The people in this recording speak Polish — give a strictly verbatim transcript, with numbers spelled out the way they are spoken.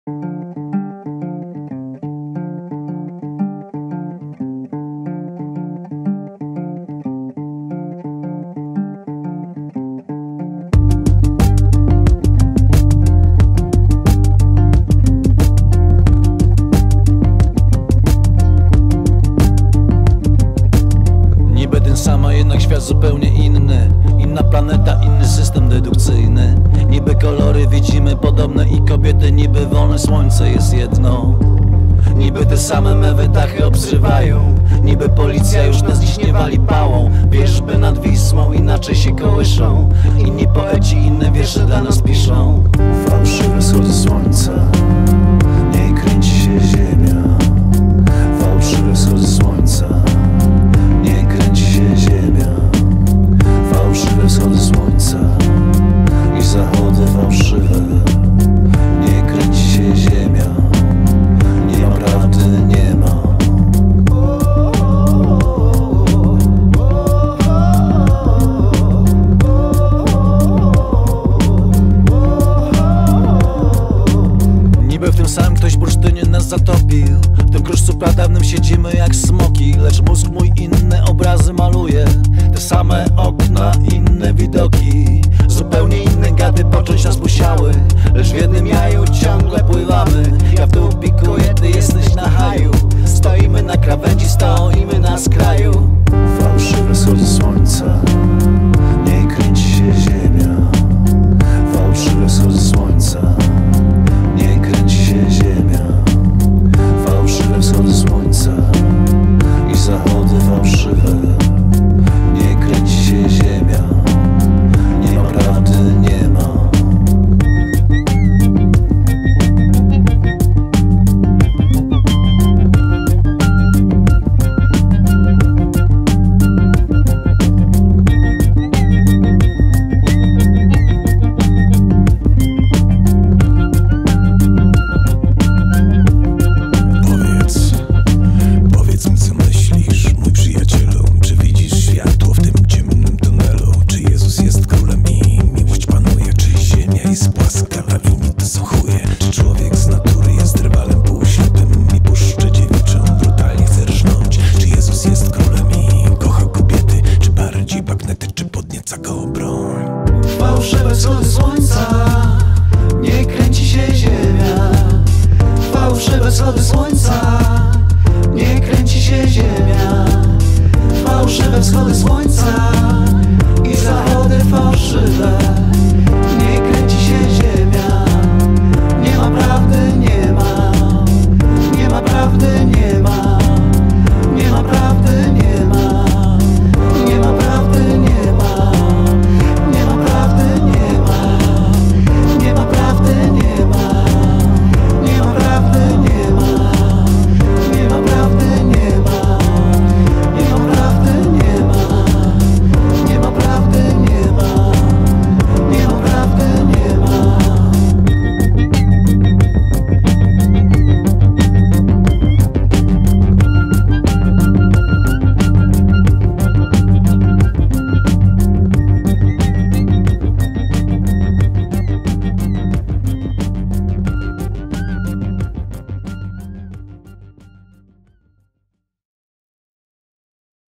Sama, jednak świat zupełnie inny. Inna planeta, inny system dedukcyjny. Niby kolory widzimy podobne i kobiety niby wolne, słońce jest jedno. Niby te same mewy dachy obsrywają. Niby policja już nas dziś nie wali pałą. Wierzby nad Wisłą inaczej się kołyszą. Inni poeci inne wiersze dla nas piszą. Fałszywe wschody słońca, nie kręci się ziemia. Fałszywe wschody słońca, nie kręci się ziemia. Fałszywe wschody słońca i zachody fałszywe. Nie kręci się ziemia, nie ma prawdy, nie ma. Niby w tym samym ktoś bursztynie nas zatopił. W tym kruszcu pradawnym siedzimy jak smoki. Lecz mózg mój inne obrazy maluje. Te same okna, inne widoki. Zupełnie inne gady począć nas musiały. Lecz w jednym jaju ciągle pływamy. Ja w dół pikuję, ty jesteś na haju. Stoimy na krawędzi, stoimy na skraju. Fałszywe wschody słońca, nie kręci się ziemia. Fałszywe wschody słońca, nie kręci się ziemia. Fałszywe wschody słońca i zachody fałszywe. Nie kręci się ziemia, nie ma prawdy, nie ma. Fałszywe wschody słońca, nie kręci się ziemia. Fałszywe wschody słońca.